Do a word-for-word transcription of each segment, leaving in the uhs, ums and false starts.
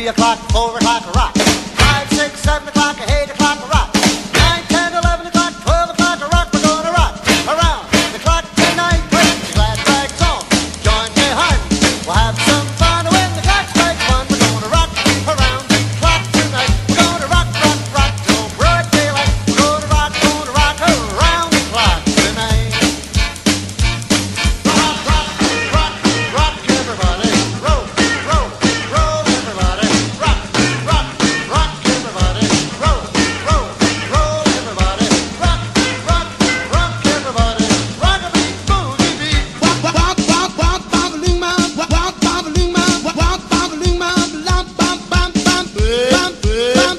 three o'clock, four o'clock, a rock. Five, six, seven o'clock, eight o'clock, a rock. Nine, ten, eleven o'clock, twelve o'clock, a rock. We're gonna rock around the clock tonight. When the glad rags on, join me, hon. We'll have some fun when the clock strikes one. We're gonna rock around the clock tonight. We're gonna rock, rock, rock till broad daylight. We're gonna rock, gonna rock around the clock tonight. Rock, rock, rock, rock, everybody. Roll, roll, roll, everybody. Rock, rock, rock, everybody. Roll, roll, roll, everybody. Rock, rock, rock, everybody. Rock-a-beat, boogie-beat. Walk, walk, walk, walk, bobbling my, walk, walk, bobbling my, walk, walk, bobbling my, bum, bum, bum, bum, bum, bum, bum,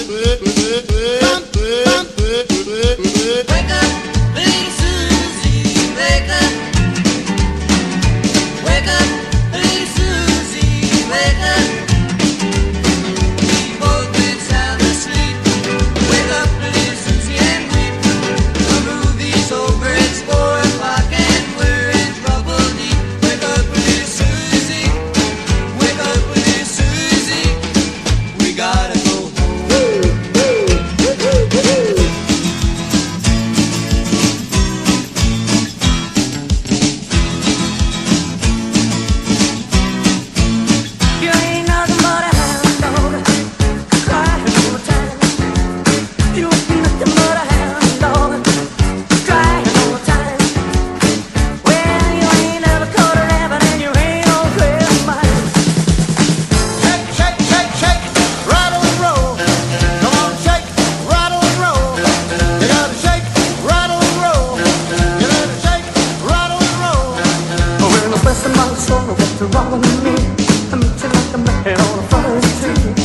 Wake up, little Susie, wake up. Wake up, little Susie, wake up. We've both been sound asleep. Wake up, little Susie, and weep. The movie's over, it's four o'clock, and we're in trouble deep. Wake up, little Susie, wake up, little Susie. We gotta go home. You ain't nothing but a hound dog, crying all the time. You ain't nothing but a hound dog, crying all the time. Well, you ain't never caught a rabbit and you ain't no friend of mine. Shake, shake, shake, shake, rattle and roll. Come on, shake, rattle and roll. You gotta shake, rattle and roll. You gotta shake, rattle and roll. Well, the best of my soul, what's wrong with me? I meet you like a man on a first tree.